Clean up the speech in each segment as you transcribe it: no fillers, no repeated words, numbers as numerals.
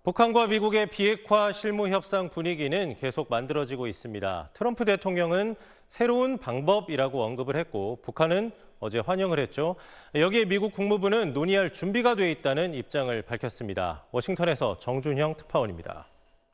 북한과 미국의 비핵화 실무 협상 분위기는 계속 만들어지고 있습니다. 트럼프 대통령은 새로운 방법이라고 언급을 했고 북한은 어제 환영을 했죠. 여기에 미국 국무부는 논의할 준비가 돼 있다는 입장을 밝혔습니다. 워싱턴에서 정준형 특파원입니다.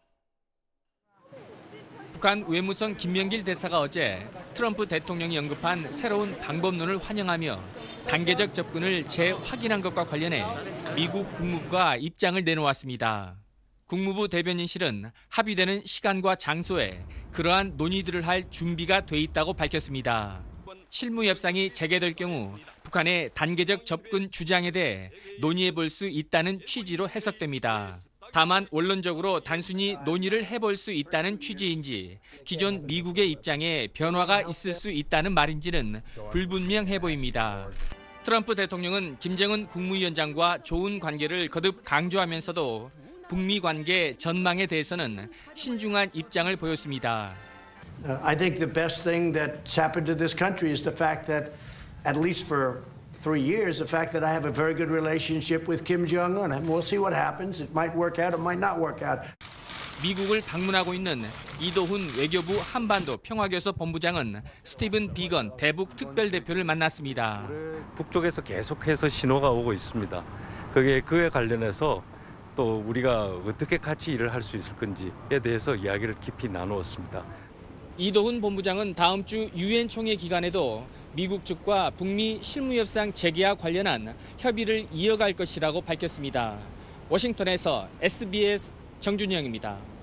북한 외무성 김명길 대사가 어제 트럼프 대통령이 언급한 새로운 방법론을 환영하며 단계적 접근을 재확인한 것과 관련해 미국 국무부가 입장을 내놓았습니다. 국무부 대변인실은 합의되는 시간과 장소에 그러한 논의들을 할 준비가 돼 있다고 밝혔습니다. 실무 협상이 재개될 경우 북한의 단계적 접근 주장에 대해 논의해 볼 수 있다는 취지로 해석됩니다. 다만 원론적으로 단순히 논의를 해볼 수 있다는 취지인지 기존 미국의 입장에 변화가 있을 수 있다는 말인지는 불분명해 보입니다. 트럼프 대통령은 김정은 국무위원장과 좋은 관계를 거듭 강조하면서도 북미 관계 전망에 대해서는 신중한 입장을 보였습니다. I think the best thing that's happened to this country is the fact that, at least for 3 years, the fact that I have a very good relationship with Kim Jong-un. And we'll see what happens. It might work out, it might not work out. 미국을 방문하고 있는 이도훈 외교부 한반도 평화교섭 본부장은 스티븐 비건 대북 특별대표를 만났습니다. 북쪽에서 계속해서 신호가 오고 있습니다. 그에 관련해서 또 우리가 어떻게 같이 일을 할 수 있을 건지에 대해서 이야기를 깊이 나누었습니다. 이도훈 본부장은 다음 주 유엔 총회 기간에도 미국 측과 북미 실무협상 재개와 관련한 협의를 이어갈 것이라고 밝혔습니다. 워싱턴에서 SBS 정준영입니다.